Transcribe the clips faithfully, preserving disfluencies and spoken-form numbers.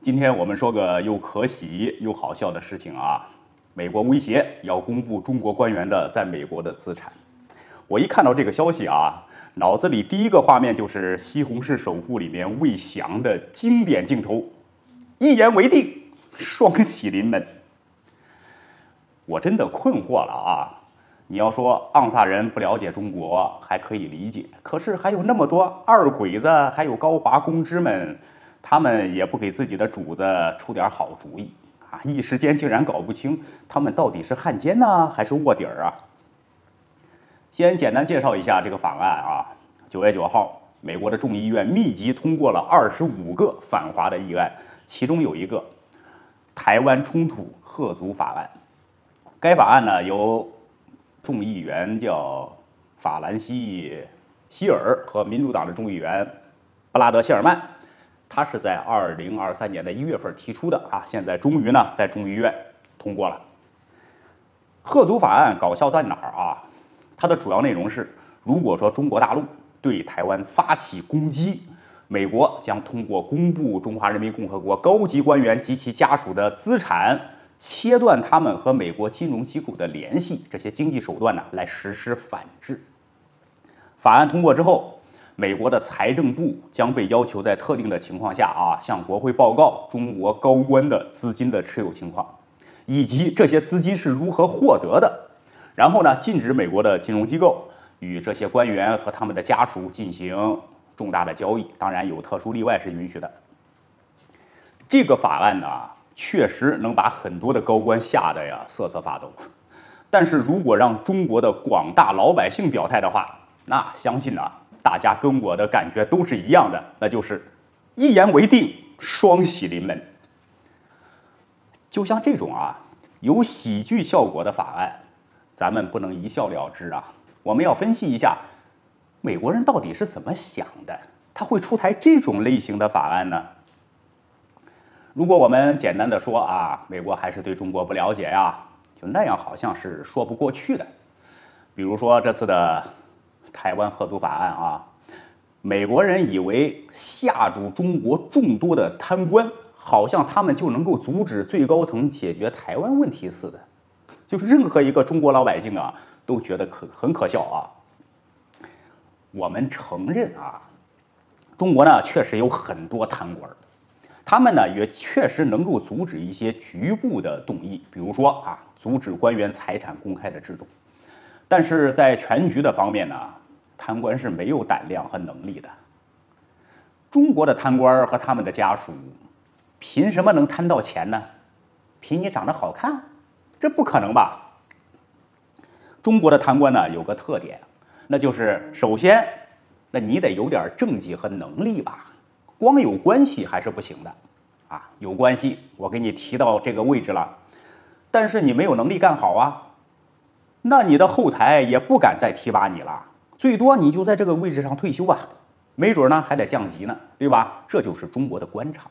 今天我们说个又可喜又好笑的事情啊，美国威胁要公布中国官员的在美国的资产。我一看到这个消息啊，脑子里第一个画面就是《西红柿首富》里面魏翔的经典镜头，一言为定，双喜临门。我真的困惑了啊！你要说盎萨人不了解中国还可以理解，可是还有那么多二鬼子，还有高华公知们，他们也不给自己的主子出点好主意啊！一时间竟然搞不清他们到底是汉奸呢，还是卧底儿啊？先简单介绍一下这个法案啊。九月九号，美国的众议院密集通过了二十五个反华的议案，其中有一个台湾冲突吓阻法案。该法案呢由众议员叫法兰西希尔和民主党的众议员布拉德谢尔曼，他是在二零二三年的一月份提出的啊，现在终于呢在众议院通过了。吓阻法案搞笑在哪儿啊？它的主要内容是，如果说中国大陆对台湾发起攻击，美国将通过公布中华人民共和国高级官员及其家属的资产，切断他们和美国金融机构的联系，这些经济手段呢，来实施反制。法案通过之后，美国的财政部将被要求在特定的情况下啊，向国会报告中国高官的资金的持有情况，以及这些资金是如何获得的。然后呢，禁止美国的金融机构与这些官员和他们的家属进行重大的交易，当然有特殊例外是允许的。这个法案呢，确实能把很多的高官吓得呀瑟瑟发抖，但是如果让中国的广大老百姓表态的话，那相信啊，大家跟我的感觉都是一样的，那就是一言为定，双喜临门。就像这种啊有喜剧效果的法案，咱们不能一笑了之啊，我们要分析一下美国人到底是怎么想的，他会出台这种类型的法案呢？如果我们简单的说啊，美国还是对中国不了解呀，就那样好像是说不过去的。比如说这次的台湾吓阻法案啊，美国人以为吓住中国众多的贪官，好像他们就能够阻止最高层解决台湾问题似的。就是任何一个中国老百姓啊，都觉得可很可笑啊。我们承认啊，中国呢确实有很多贪官，他们呢也确实能够阻止一些局部的动议，比如说啊，阻止官员财产公开的制度。但是在全局的方面呢，贪官是没有胆量和能力的。中国的贪官和他们的家属，凭什么能贪到钱呢？凭你长得好看？这不可能吧？中国的贪官呢有个特点，那就是首先，那你得有点政绩和能力吧，光有关系还是不行的啊。有关系，我给你提到这个位置了，但是你没有能力干好啊，那你的后台也不敢再提拔你了，最多你就在这个位置上退休啊，没准呢还得降级呢，对吧？这就是中国的官场，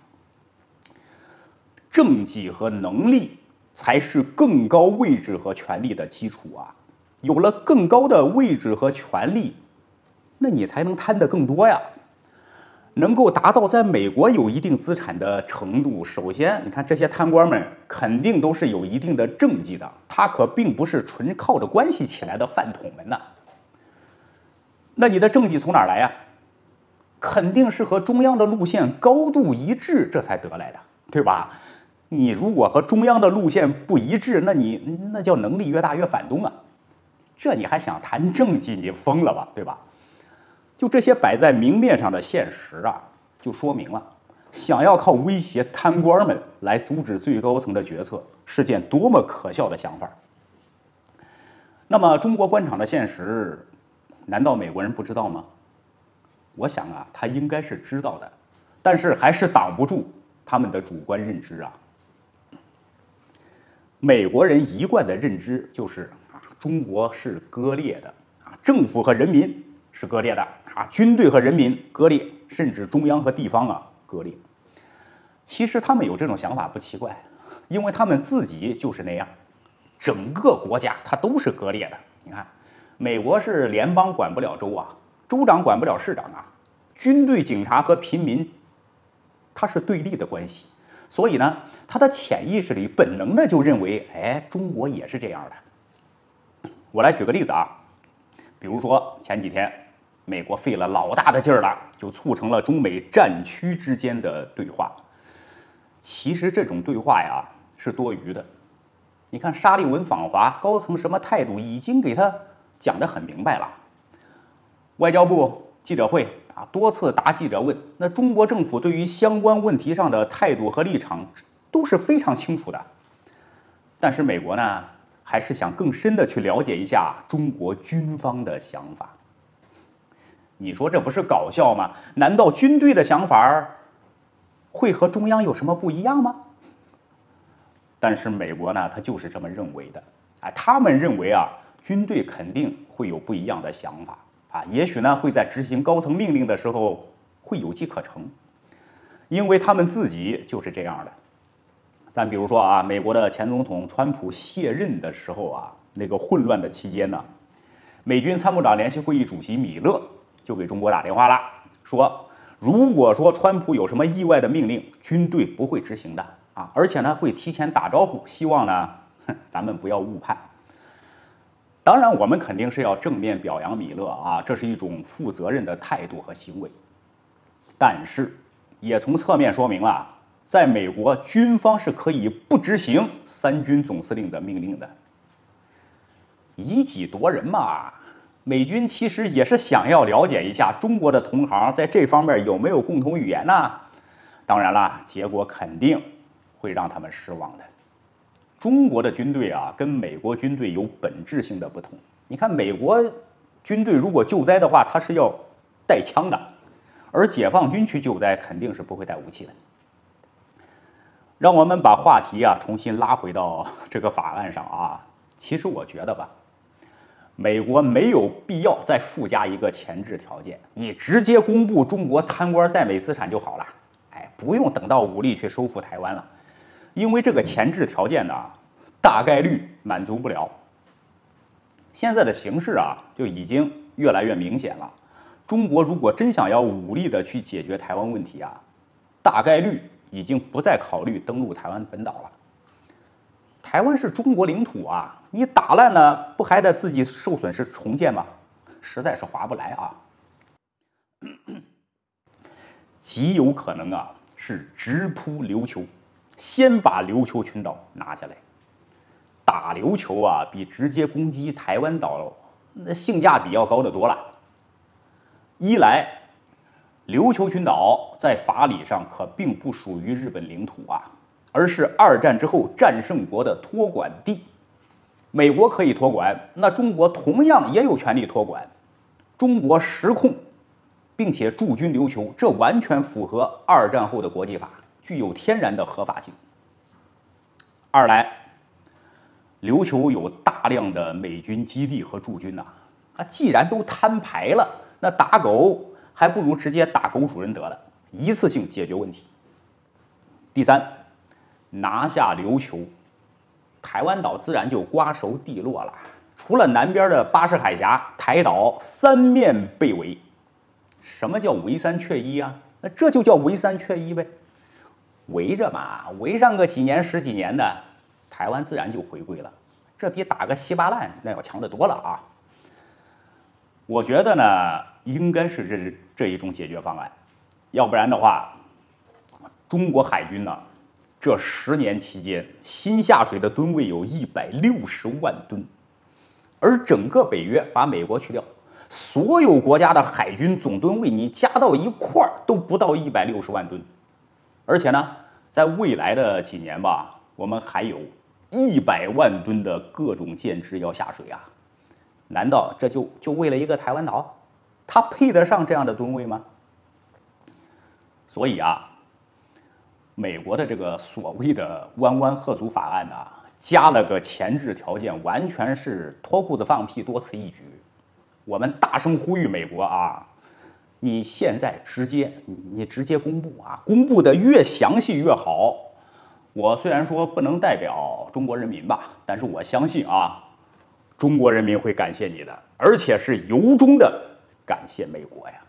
政绩和能力才是更高位置和权力的基础啊！有了更高的位置和权力，那你才能贪得更多呀。能够达到在美国有一定资产的程度，首先，你看这些贪官们肯定都是有一定的政绩的，他可并不是纯靠着关系起来的饭桶们呐。那你的政绩从哪儿来呀？肯定是和中央的路线高度一致，这才得来的，对吧？你如果和中央的路线不一致，那你那叫能力越大越反动啊！这你还想谈政绩？你疯了吧，对吧？就这些摆在明面上的现实啊，就说明了，想要靠威胁贪官们来阻止最高层的决策，是件多么可笑的想法。那么，中国官场的现实，难道美国人不知道吗？我想啊，他应该是知道的，但是还是挡不住他们的主观认知啊。美国人一贯的认知就是啊，中国是割裂的啊，政府和人民是割裂的啊，军队和人民割裂，甚至中央和地方啊割裂。其实他们有这种想法不奇怪，因为他们自己就是那样，整个国家它都是割裂的。你看，美国是联邦管不了州啊，州长管不了市长啊，军队、警察和平民，它是对立的关系。 所以呢，他的潜意识里本能的就认为，哎，中国也是这样的。我来举个例子啊，比如说前几天美国费了老大的劲儿了，就促成了中美战区之间的对话。其实这种对话呀是多余的。你看沙利文访华，高层什么态度已经给他讲得很明白了。外交部记者会啊，多次答记者问，那中国政府对于相关问题上的态度和立场都是非常清楚的。但是美国呢，还是想更深的去了解一下中国军方的想法。你说这不是搞笑吗？难道军队的想法会和中央有什么不一样吗？但是美国呢，他就是这么认为的。啊，他们认为啊，军队肯定会有不一样的想法啊，也许呢会在执行高层命令的时候会有机可乘，因为他们自己就是这样的。咱比如说啊，美国的前总统川普卸任的时候啊，那个混乱的期间呢，美军参谋长联席会议主席米勒就给中国打电话了，说如果说川普有什么意外的命令，军队不会执行的啊，而且呢会提前打招呼，希望呢咱们不要误判。当然，我们肯定是要正面表扬米勒啊，这是一种负责任的态度和行为。但是，也从侧面说明了，在美国军方是可以不执行三军总司令的命令的。以己夺人嘛，美军其实也是想要了解一下中国的同行在这方面有没有共同语言呢？当然啦，结果肯定会让他们失望的。中国的军队啊，跟美国军队有本质性的不同。你看，美国军队如果救灾的话，它是要带枪的，而解放军去救灾肯定是不会带武器的。让我们把话题啊重新拉回到这个法案上啊。其实我觉得吧，美国没有必要再附加一个前置条件，你直接公布中国贪官在美资产就好了，哎，不用等到武力去收复台湾了。因为这个前置条件呢，大概率满足不了。现在的形势啊，就已经越来越明显了。中国如果真想要武力的去解决台湾问题啊，大概率已经不再考虑登陆台湾本岛了。台湾是中国领土啊，你打烂了，不还得自己受损失重建吗？实在是划不来啊。极有可能啊，是直扑琉球。先把琉球群岛拿下来，打琉球啊，比直接攻击台湾岛那性价比要高得多了。一来，琉球群岛在法理上可并不属于日本领土啊，而是二战之后战胜国的托管地。美国可以托管，那中国同样也有权利托管。中国实控，并且驻军琉球，这完全符合二战后的国际法。具有天然的合法性。二来，琉球有大量的美军基地和驻军呐、啊，啊，既然都摊牌了，那打狗还不如直接打狗主人得了，一次性解决问题。第三，拿下琉球，台湾岛自然就瓜熟蒂落了。除了南边的巴士海峡，台岛三面被围。什么叫围三缺一啊？那这就叫围三缺一呗。围着嘛，围上个几年十几年的，台湾自然就回归了。这比打个稀巴烂那要强得多了啊！我觉得呢，应该是这这一种解决方案，要不然的话，中国海军呢，这十年期间新下水的吨位有一百六十万吨，而整个北约把美国去掉，所有国家的海军总吨位你加到一块儿都不到一百六十万吨。而且呢，在未来的几年吧，我们还有一百万吨的各种舰只要下水啊！难道这就就为了一个台湾岛？它配得上这样的吨位吗？所以啊，美国的这个所谓的湾湾吓阻法案啊，加了个前置条件，完全是脱裤子放屁，多此一举。我们大声呼吁美国啊！你现在直接，你直接公布啊，公布的越详细越好。我虽然说不能代表中国人民吧，但是我相信啊，中国人民会感谢你的，而且是由衷的感谢美国呀。